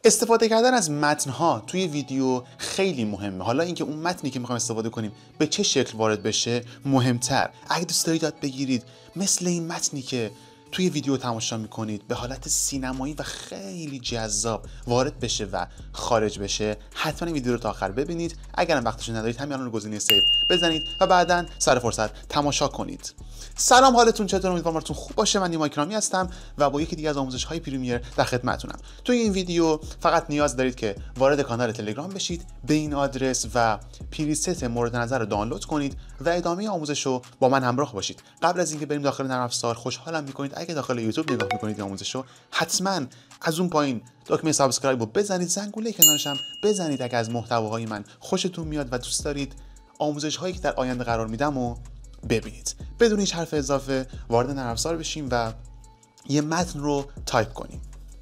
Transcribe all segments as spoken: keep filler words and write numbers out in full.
استفاده کردن از متن‌ها توی ویدیو خیلی مهمه. حالا اینکه اون متنی که می‌خوایم استفاده کنیم به چه شکل وارد بشه مهمتر. اگه دوست دارید یاد بگیرید مثل این متنی که توی ویدیو تماشا می‌کنید به حالت سینمایی و خیلی جذاب وارد بشه و خارج بشه، حتما این ویدیو رو تا آخر ببینید. اگرم وقتش ندارید همین الان رو گزینه سیو بزنید و بعداً سر فرصت تماشا کنید. سلام، حالتون چطور؟ امیدوارم حالتون خوب باشه. من نیما اکرامی هستم و با یکی دیگه از آموزش‌های پریمیر در خدمتتونم. توی این ویدیو فقط نیاز دارید که وارد کانال تلگرام بشید، به این آدرس و پریست مورد نظر رو دانلود کنید و ادامه آموزش رو با من همراه باشید. قبل از اینکه بریم داخل نرم افزار، خوشحالم می‌کنید اگه داخل یوتیوب نگاه می‌کنید این آموزش رو حتما از اون پایین دکمه سابسکرایب رو بزنید، زنگوله کنارش هم بزنید اگه از محتواهای من خوشتون میاد و دوست دارید آموزش‌هایی که در آینده قرار میدم و ببینید. بدون هیچ حرف اضافه وارد نرم افزار بشیم و یه متن رو تایپ کنیم.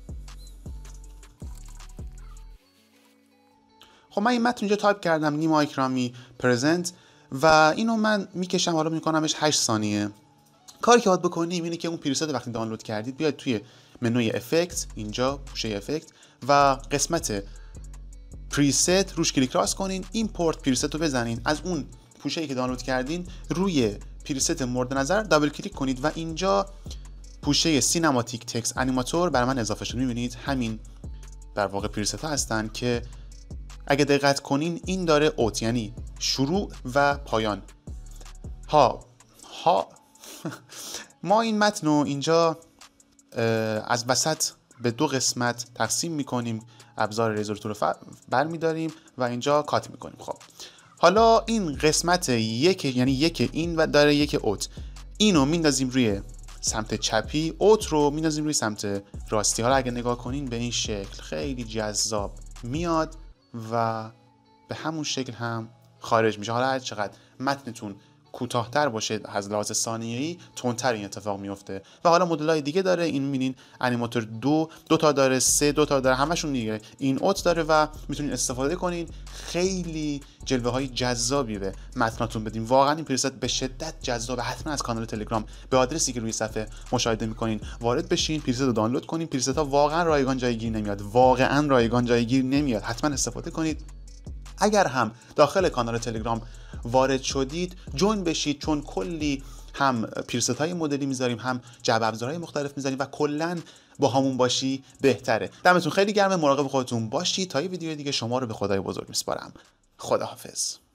خب من این متن اینجا تایپ کردم، نیما اکرامی پرزنت، و اینو من میکشم، حالا میکنمش هشت ثانیه. کاری که باید بکنیم اینه که اون پریست وقتی دانلود کردید بیاید توی منوی افکت، اینجا پوشه افکت و قسمت پریست روش کلیک راست کنین، ایمپورت پریست رو بزنین، از اون پوشه‌ای که دانلود کردین روی پریست مورد نظر دابل کلیک کنید و اینجا پوشه سینماتیک تکست انیماتور برای من اضافه شد. می‌بینید همین در واقع پریست ها هستن که اگه دقت کنین این داره اوت، یعنی شروع و پایان. ها ها ما این متن رو اینجا از وسط به دو قسمت تقسیم می‌کنیم، ابزار ریزور تول رو برمی‌داریم و اینجا کات می‌کنیم. خب حالا این قسمت یک، یعنی یک این و داره یک اوت، اینو میندازیم روی سمت چپی، اوت رو میندازیم روی سمت راستی. حالا اگه نگاه کنین به این شکل خیلی جذاب میاد و به همون شکل هم خارج میشه. حالا هر چقدر متنتون کوتاه‌تر باشه از لحاظ ثانیه‌ای تندتر این اتفاق میفته. و حالا مدل‌های دیگه داره، این می‌بینین انیماتور دو دو تا داره، سه دو تا داره، همشون دیگه این اوت داره و میتونین استفاده کنین. خیلی جلوه‌های جذابی به متناتون بدین. واقعا این پریست به شدت جذابه. حتما از کانال تلگرام به آدرسی که روی صفحه مشاهده می‌کنین وارد بشین، پریست رو دانلود کنین. پریست‌ها واقعا رایگان جایگیر نمیاد. واقعا رایگان جایگیر نمیاد. حتما استفاده کنید. اگر هم داخل کانال تلگرام وارد شدید جوین بشید، چون کلی هم پریست های مدلی میذاریم، هم جعبه ابزارهای مختلف میذاریم و کلا با همون باشی بهتره. دمتون خیلی گرمه، مراقب خودتون باشید. تا یه ویدیو دیگه شما رو به خدای بزرگ میسپارم. خداحافظ.